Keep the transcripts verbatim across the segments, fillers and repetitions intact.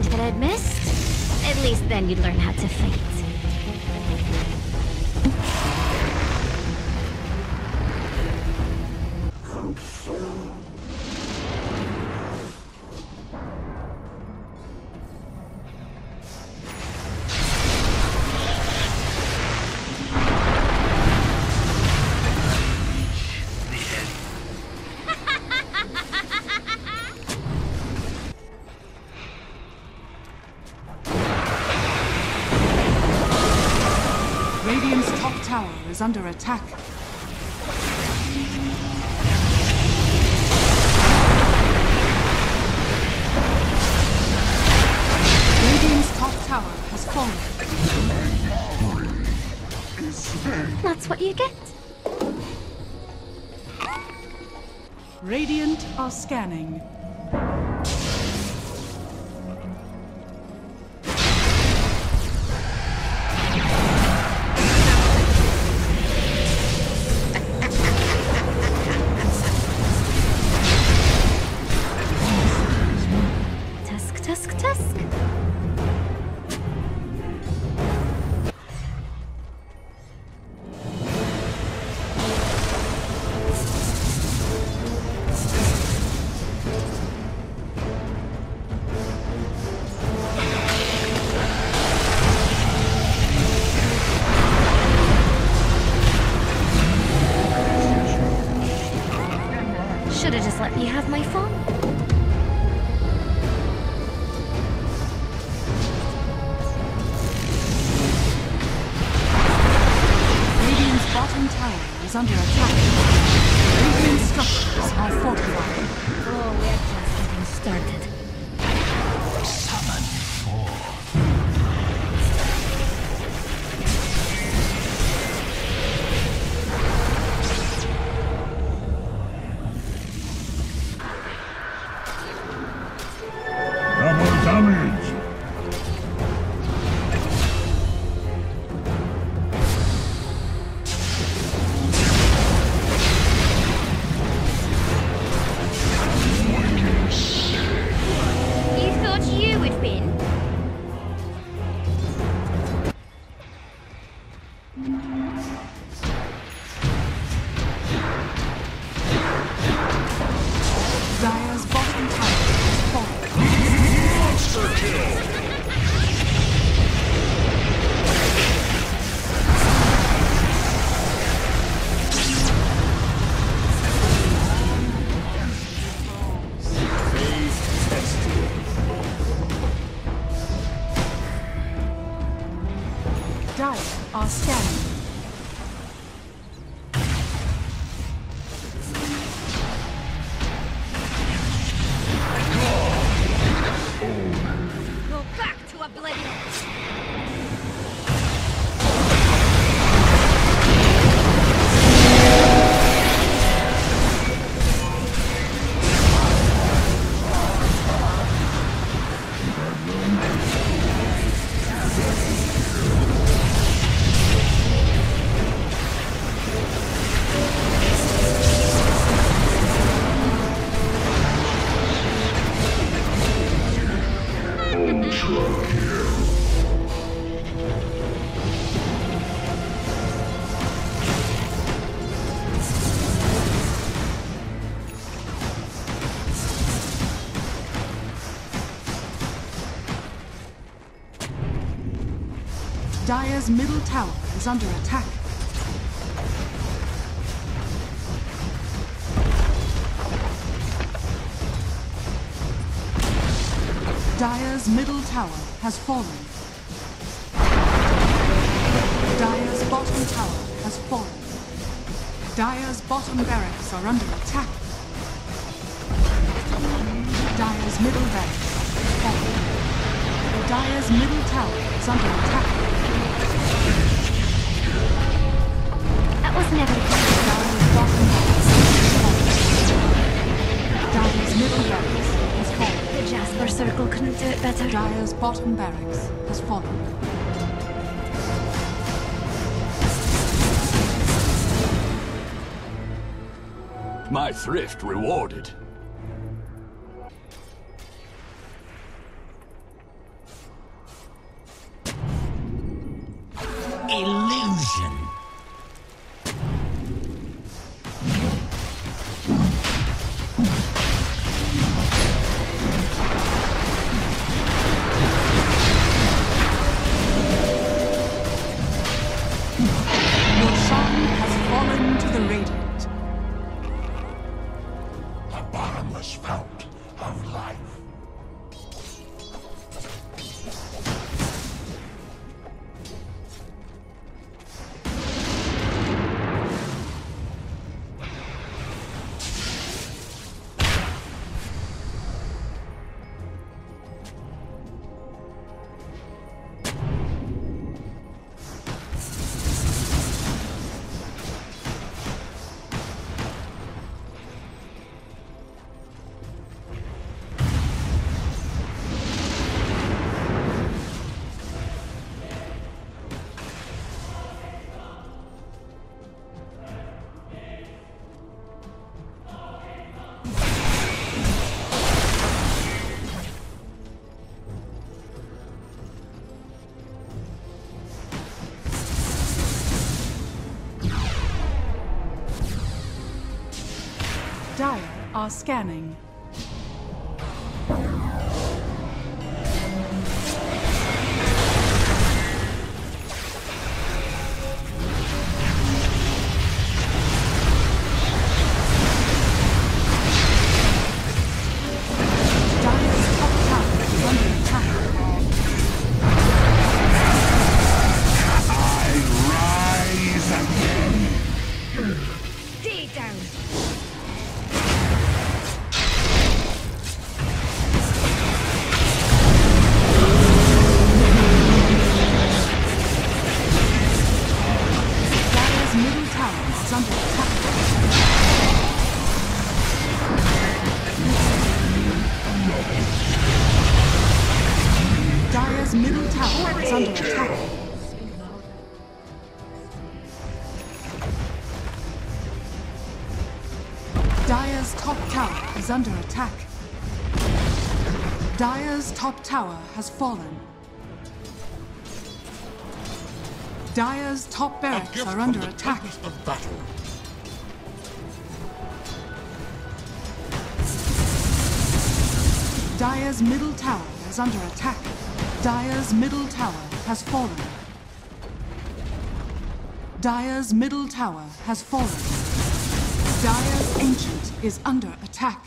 strange that I'd missed. At least then you'd learn how to fight. Radiant's top tower is under attack. Radiant's top tower has fallen. That's what you get. Radiant are scanning. Tusk, tusk. Should have just let me have my phone. Bottom tower is under attack. Radiant structures are fortified. Oh, we're just getting started. Summon four. Double damage. Dire's bottom tower is falling. Monster kill. Dire are scanning. Go back to oblivion. Dire's middle tower is under attack. Dire's middle tower has fallen. Dire's bottom tower has fallen. Dire's bottom barracks are under attack. Dire's middle barracks has fallen. Dire's middle tower is under attack. That was never Dire's bottom barracks has fallen. Dire's middle barracks has fallen. The Jasper Circle couldn't do it better. Dire's bottom barracks has fallen. My thrift rewarded. are scanning. Stay down. Dire's middle tower is under attack. Dire's middle tower is under attack. Dire's top tower is under attack. Dire's top tower has fallen. Dire's top barracks are under attack. Of battle. Dire's middle tower is under attack. Dire's middle tower has fallen. Dire's middle tower has fallen. Dire's Ancient is under attack.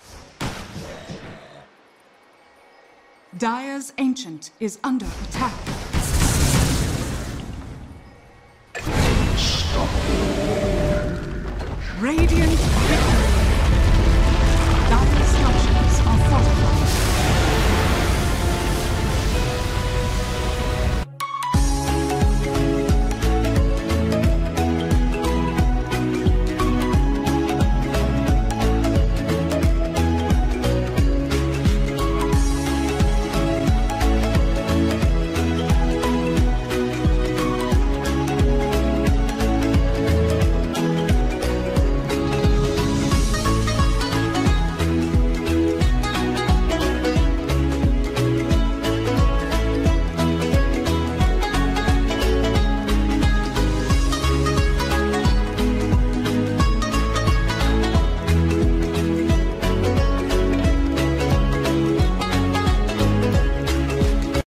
Dire's Ancient is under attack.